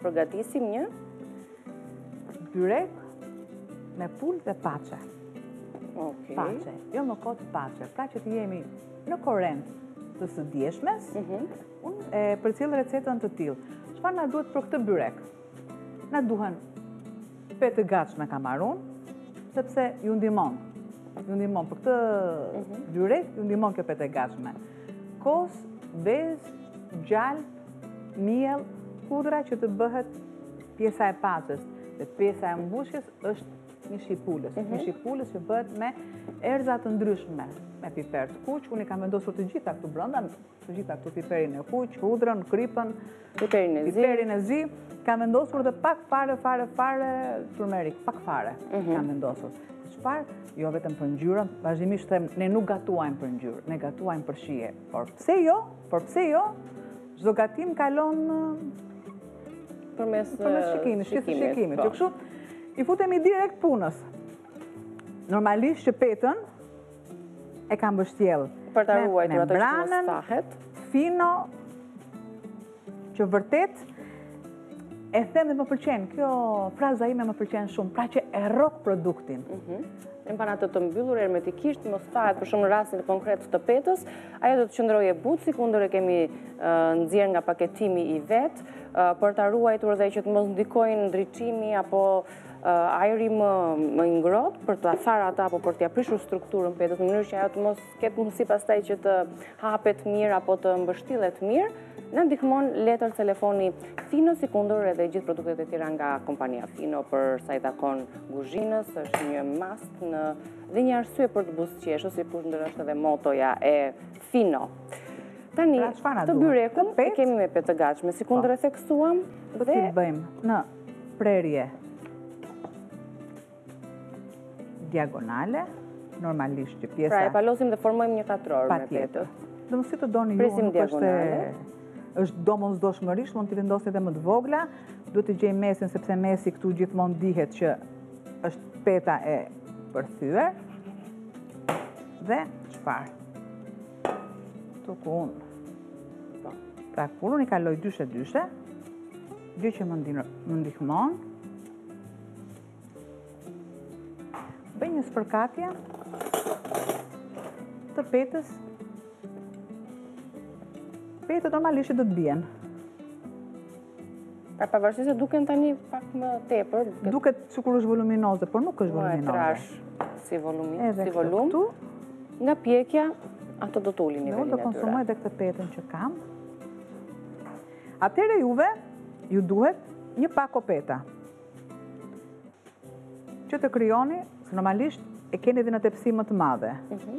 përgatisim një byrek me pul dhe pace. Okej. Pace, jo më kot pace. Pra që të jemi në korrent të së djeshmes, unë e përcjell recetën të tillë. Çfarë na duhet për këtë byrek? Na duhen petë të gatshme kamarun, sepse ju ndihmon. Ju ndihmon për këtë byrek, ju ndihmon kjo petë e gatshme. Kos, bez, gjalp, miell, hudra që të bëhet pjesa e pacës. Dhe pjesa e mbushjes është mishi i pulës. Mishi i pulës që bëhet me erza të ndryshme, me piper të kuq. Unë i kam vendosur të gjitha këtu brenda, të gjitha këtu piperin e kuq, hudrën, kripën, piperin e zi. Kam vendosur dhe pak fare turmerik, pak fare kam vendosur. Çfarë? Jo vetëm për ngjyrën, vazhdimisht them, ne nuk gatuajmë për ngjyrë, ne gatuajmë për shije. Por pse jo? Çdo gatim kalon përmes shikimit. Që kështu i futemi direkt punës. Normalisht që petën e kam bështjell për ta ruajtur atë që mos membranën, thahet. fino, që vërtet e them dhe më pëlqen. Kjo fraza ime më pëlqen shumë, pra që e rrok produktin. Empanatë të mbyllur hermetikisht, mos thahet për shumë rastin konkret të petës, ajo do të qëndrojë butë, sikundër e kemi nxjerr nga paketimi i vet, për ta ruajtur dhe që të mos ndikojnë ndriçimi apo ajri më i ngrohtë, për të tharë ata apo për t'ia prishur strukturën petës në mënyrë që ajo të mos ketë mundësi pastaj që të hapet mirë apo të mbështillet mirë. Në ndihmon letër telefoni Fino, sikundër edhe gjithë produktet e tjera nga kompania Fino për sa i takon kuzhinës, është një must dhe një arsye për të buzëqeshur, sikur është edhe motoja e Fino. Tani, të byrekun e kemi me petë të gatshme, sikundër e theksuam. Do t'i bëjmë në prerje diagonale, normalisht që pjesa... Pra e palosim dhe formojmë një katror me petët. Dhe më si të doni ju, nuk është domosdoshmërisht, mund t'i vendosni edhe më të vogla, duhet të gjejmë mesin, sepse mesi këtu gjithmonë dihet që është peta e përthyer. Dhe çfarë? Tuku unë. Pra kur unë i kaloj dyshe, gjë që më ndihmon, bëj një spërkatje të petës. Petët normalisht do të bien. Pra pavarësisht se duken tani pak më tepër. Duket sikur është voluminoze, por nuk është voluminoze. Trash si volum. Nga pjekja, ato do të ulin nivelin e tyre. Unë do konsumoj edhe këtë petën që kam. Atëherë ju duhet një pako peta. Që të krijoni, se normalisht e keni edhe në tepsi më të madhe.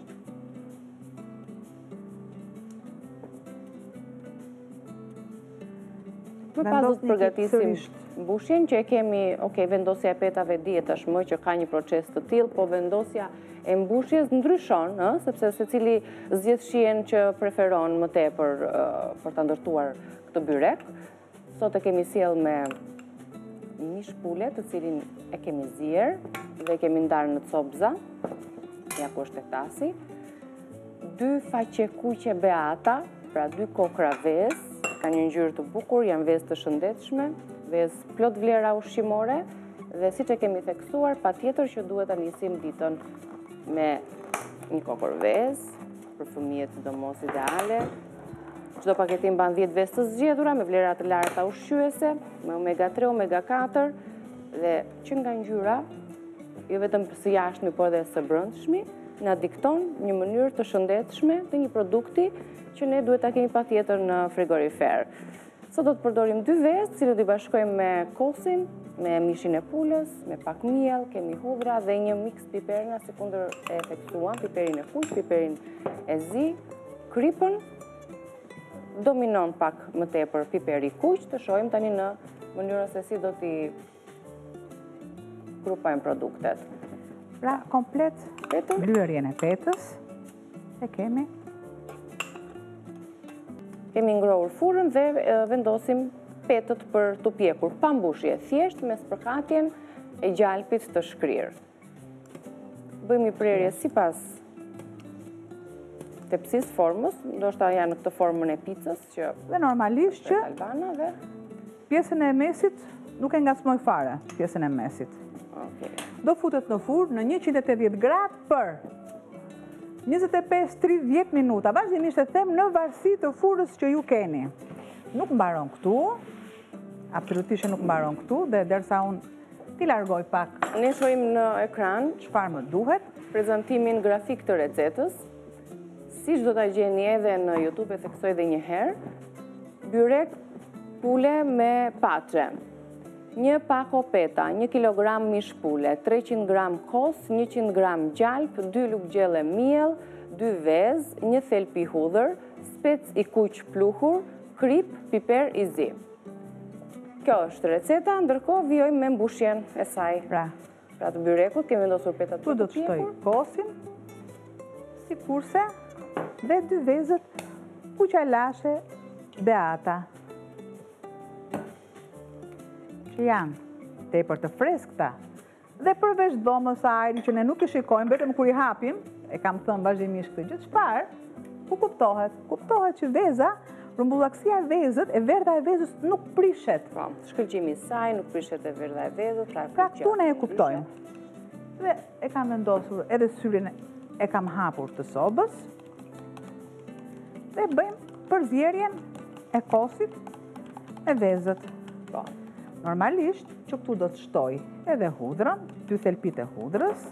Më pas do të përgatisim mbushjen që e kemi, vendosja e petave dihet tashmë që ka një proces të tillë, po vendosja e mbushjes ndryshon, sepse secili zgjedh shijen që preferon më tepër për ta ndërtuar këtë byrek. Sot e kemi sjell me mish pule, të cilin e kemi zier dhe e kemi ndarë në copza. Ja ku është tasi. 2 faqe kuqe beata, pra 2 kokra vezë. Ka një ngjyrë të bukur, janë vezë të shëndetshme, vezë plot vlera ushqimore dhe siç e kemi theksuar, patjetër që duhet ta nisim ditën me një kokër vezë, për fëmijët sidomos ideale. Çdo paketim mban 10 vezë të zgjedhura me vlera të larta ushqyese, me omega 3, omega 4 dhe që nga ngjyra, jo vetëm së jashtmi, por edhe së brendshmi, na dikton një mënyrë të shëndetshme të një produkti që ne duhet ta kemi patjetër në frigorifer. Sot do të përdorim 2 vezë, cilët i bashkojmë me kosin, me mishin e pulës, me pak miell, kemi hudra dhe një miks piperna, sikundër e theksuam, piperin e kuq, piperin e zi, kripën. Dominon pak më tepër piperi kuq, të shohim tani në mënyrën se si do t'i grupojmë produktet. Pra, komplet blyerjen e petës e kemi. Kemi ngrohur furrën dhe vendosim petët për të pjekur, pa mbushje, thjesht me spërkatjen e gjalpit të shkrirë. Bëjmë një prerje sipas tepsisë formës, ndoshta janë në këtë formën e picës që dhe normalisht që pjesën e mesit nuk e ngacmoj fare, pjesën e mesit. Do futet në furrë në 180 gradë për 25-30 minuta, vazhdimisht e them në varësi të furrës që ju keni. Nuk mbaron këtu, absolutisht nuk mbaron këtu, dhe derisa unë t'i largoj pak. Ne shohim në ekran çfarë më duhet. Prezantimin grafik të recetës, siç do ta gjeni edhe në YouTube, e theksoj edhe një herë. Byrek pule me patre. 1 pako peta, 1 kg mish pule, 300 g kos, 100 g gjalp, 2 lugë gjelle miell, 2 vezë, 1 thelpi hudhër, spec i kuq pluhur, krip, piper i zi. Kjo është receta, ndërkohë vijojmë me mbushjen e saj. Pra të byrekut, kemi vendosur petat tu do të shtoj kosin, si kurse, dhe 2 vezët kuqalashe beata, që janë tepër të freskëta, dhe përveç dhomës së ajrit që ne nuk i shikojmë, vetëm kur i hapim, e kam thënë vazhdimisht këtë gjë, çfarë? Ku kuptohet? Kuptohet që veza, rumbullaksia e vezët, e verdha e vezës nuk prishet. Po, shkëlqimi i saj nuk prishet e verdha e vezës, pra këtu ne e kuptojmë. Dhe e kam vendosur edhe syrin e kam hapur të sobës, dhe bëjmë përzierjen e kosit e vezët. Po. Normalisht që këtu do të shtoj edhe hudrën, 2 thelpit e hudrës.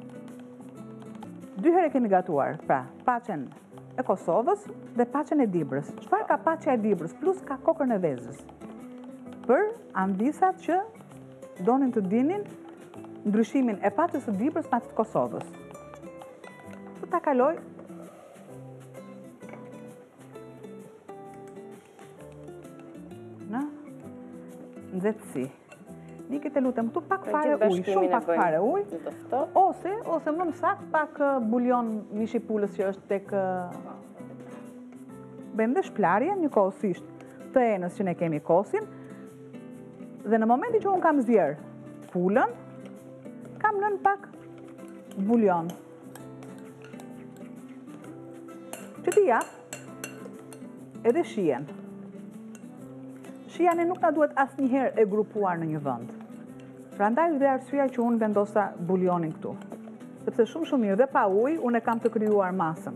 2 herë kemi gatuar, pra paqen e Kosovës dhe paqen e Dibrës. Çfarë ka paqja e Dibrës plus ka kokën e vezës? Për anvisat që donin të dinin ndryshimin e paqes së Dibrës me atë të Kosovës. Do ta kaloj në nxehtësi. Nikit e lutem, këtu pak fare ujë, shumë pak fare ujë, ose më saktë pak bulion mishi pulës që është tek bëjmë dhe shplarje, njëkohësisht të enës që ne kemi kosin, dhe në momentin që unë kam zjerë pulën, kam lënë pak bulion. Që t'i jap edhe shijen. Shijani nuk na duhet asnjëherë e grupuar në një vend. Prandaj dhe arsyeja që unë vendosa bulionin këtu. Sepse shumë mirë dhe pa ujë unë e kam të krijuar masën.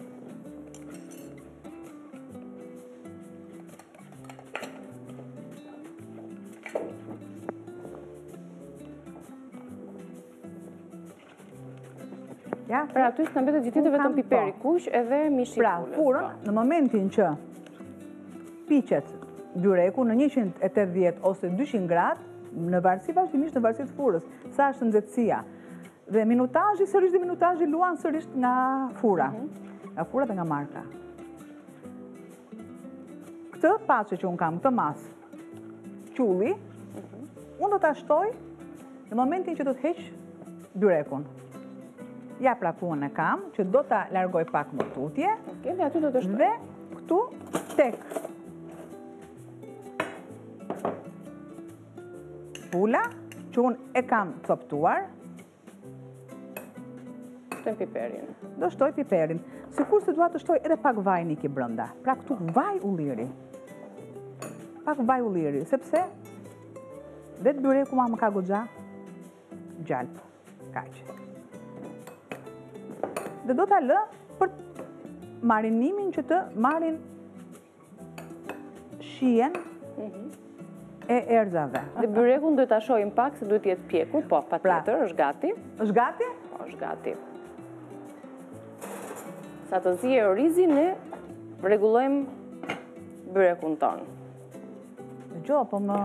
Ja, pra aty s'na mbetet gjithë vetëm piperi kuq edhe mishi pulës. Pra furrën, në momentin që piqet byreku në 180 ose 200 gradë, në varësi vazhdimisht në varësi të furrës, sa është nxehtësia. Dhe minutazhi sërish dhe minutazhi luan sërish nga fura. Nga fura dhe nga marka. Këtë paçe që unë kam, këtë masë, qulli, unë do ta shtoj në momentin që do të heq byrekun. Ja pra ku unë e kam, që do ta largoj pak më tutje. Dhe aty do të shtoj. Dhe këtu tek pula, që unë e kam coptuar. Shtoj piperin. Do shtoj piperin. Sikur se dua të shtoj edhe pak vaj niki brenda. Pra këtu vaj ulliri. Pak vaj ulliri, sepse vetë byreku ma më ka goxha gjalp. Kaq. Dhe do ta lë për marinimin që të marrin shijen e erëzave. Dhe byrekun duhet ta shohim pak se duhet jetë pjekur, po patjetër, është gati. Është gati? Po, është gati. Sa të zihej orizi, ne rregullojmë byrekun ton. Dgjoj, po më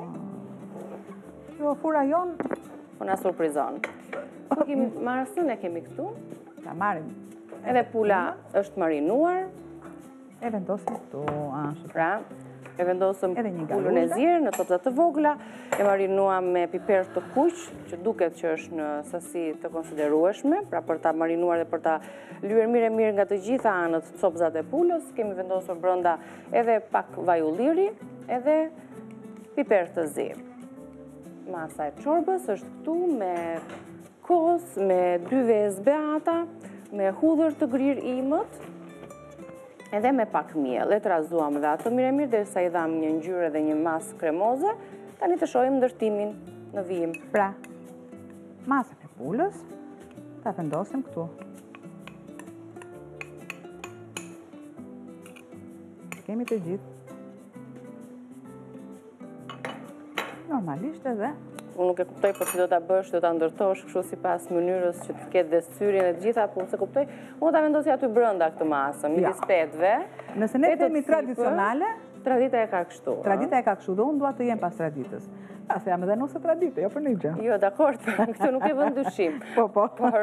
jo fura jon po na surprizon. Po kemi marrësën e kemi këtu. Ta marrim. Edhe pula është marinuar. E vendosim këtu, ashtu. Pra, e vendosëm pulën e zirë në topza të vogla, e marinuam me piper të kuq, që duket që është në sasi të konsiderueshme, pra për ta marinuar dhe për ta lyer mirë nga të gjitha anët copzat e pulës, kemi vendosur brenda edhe pak vaj ulliri, edhe piper të zi. Masa e çorbës është këtu me kos, me 2 vezë beata, me hudhër të grir imët, edhe me pak miell. E trazuam dhe ato mirë derisa i dham një ngjyrë dhe një masë kremoze. Tani të shohim ndërtimin në vijim. Pra, masën e pulës ta vendosim këtu. Kemi të gjithë. Normalisht edhe. Unë nuk e kuptoj për që do t'a bësh, do t'a ndërtosh kështu sipas mënyrës që të ketë dhe syrin e të gjitha, po se kuptoj, unë t'a vendosja aty brenda këtë masë, midis petëve. Nëse ne themi tradicionale, tradita e ka kështu. Tradita e ka kështu, dhe unë dua të jem pas traditës. Se jam edhe nëse tradite, jo për një gjë. Jo, dakord, këtë nuk e vën dyshim. Po. Por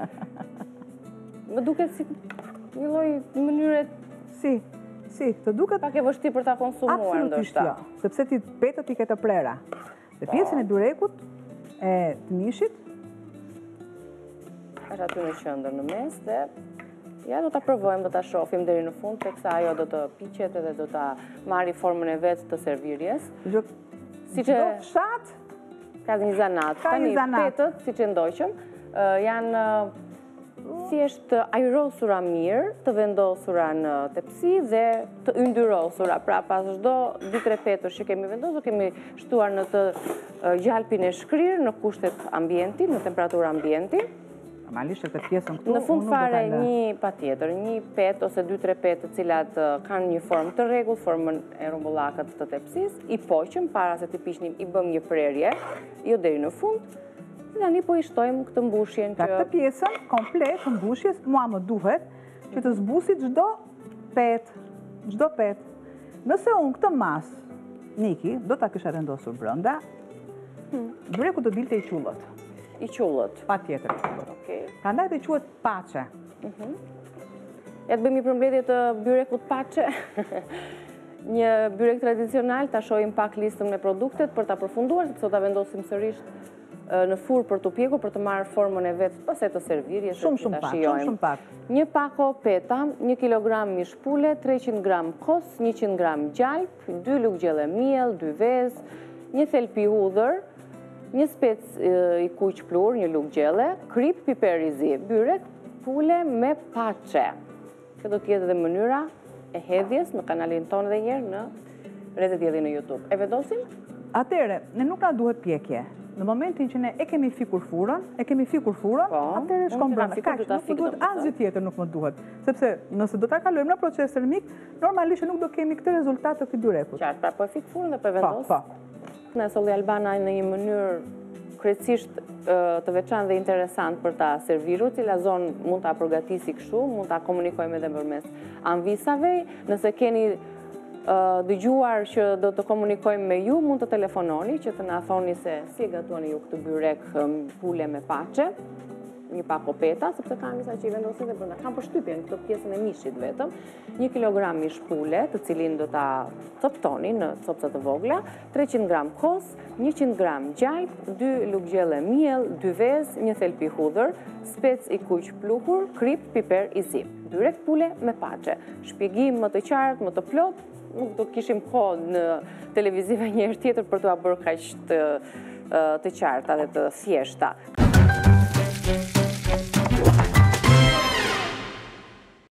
më duket si një lloj mënyre Si, të duket pak e vështirë për ta konsumuar ndoshta. Absolutisht jo, sepse ti petët i ke të prera. Dhe pjesën e byrekut e të mishit është aty në qendër në mes dhe ja do ta provojmë, do ta shohim deri në fund teksa ajo do të piqet edhe do ta marrë formën e vet të servirjes. Siç e fshat ka një zanat. Tani petët, siç e ndoqëm, janë thjesht të ajrosura mirë, të vendosura në tepsi dhe të yndyrosura. Pra pas çdo 2-3 petësh që kemi vendosur, kemi shtuar në të gjalpin e shkrirë në kushtet ambienti, në temperaturë ambienti. Normalisht këtë pjesën këtu. Në fund fare një petë ose 2-3 petë të cilat kanë një formë të rregullt, formën e rumbullakët të tepsisë, i poqëm para se të piqnim, i bëm një prerje, jo deri në fund. Tani po i shtojmë këtë mbushjen që... Këtë pjesën komplet të mbushjes, mua më duhet që të zbusit çdo petë. Nëse unë këtë masë, Niki, do ta kisha vendosur brenda, byreku do dilte i qullët. I qullët? Pa tjetër i qullët. Prandaj të quhet paçe. Ja të bëjmë një përmbledhje të byrekut paçe. Një byrek tradicional, ta shohim pak listën me produktet për ta përfunduar, sepse do ta vendosim sërish në furr për të pjekur, për të marrë formën e vetë pastaj të servirjes. Shumë pak. Një pako peta, 1 kilogram mish pule, 300 gram kos, 100 gram gjalp, 2 lugë gjelle miell, 2 vezë, 1 thelpi hudhër, 1 spec i kuq plur, 1 lugë gjelle, krip, piper i zi, byrek, pule me paçe. Kjo do të jetë edhe mënyra e hedhjes në kanalin tonë dhe njerë në Rrezet Dielli në YouTube. E vendosim? Atëre, ne nuk na duhet pjekje. Në momentin që ne e kemi fikur furën, atëre shkon brenda. Nuk më duhet asgjë tjetër, nuk më duhet. Sepse nëse do ta kalojmë në proces termik, normalisht nuk do kemi këtë rezultat të këtij byrekut. Qartë, pra po e fik furën dhe po e vendos. Ne solli Albana në një mënyrë krejtësisht të veçantë dhe interesant për ta serviru, cila zonë mund ta përgatisi kështu, mund ta komunikojmë edhe përmes anvisave. Nëse keni dëgjuar që do të komunikojmë me ju, mund të telefononi që të na thoni se si e gatuani ju këtë byrek pule me paçe, një pako peta, sepse kam disa që i vendosin dhe brenda. Kam përshtypjen këtë pjesën e mishit vetëm. 1 kilogram mish pule, të cilin do ta coptoni në copca të vogla, 300 gram kos, 100 gram gjalp, 2 lugë gjelle miell, 2 vezë, 1 thelpi hudhër, spec i kuq pluhur, krip, piper i zi. Byrek pule me paçe. Shpjegim më të qartë, më të plot, nuk do kishim kohë në televizive njëherë tjetër për t'u bërë kaq të qarta dhe të thjeshta.